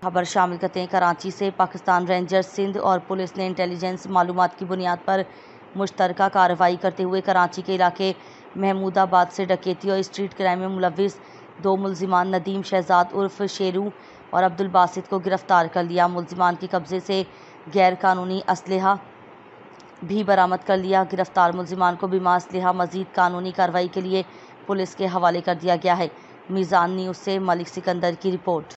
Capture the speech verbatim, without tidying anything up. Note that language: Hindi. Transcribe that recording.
खबर शामिल करते हैं कराची से। पाकिस्तान रेंजर्स सिंध और पुलिस ने इंटेलिजेंस मालूमात की बुनियाद पर मुश्तरका कार्रवाई करते हुए कराची के इलाके महमूदाबाद से डकैती और स्ट्रीट क्राइम में मुलविस दो मुलजिमान नदीम शहजाद उर्फ शेरू और अब्दुल बासित को गिरफ्तार कर लिया। मुलजिमान के कब्जे से गैर कानूनी असलहा भी बरामद कर लिया। गिरफ्तार मुलजिमान को बिमा असलहा मजीद कानूनी कार्रवाई के लिए पुलिस के हवाले कर दिया गया है। मीज़ान न्यूज़ से मलिक सिकंदर की रिपोर्ट।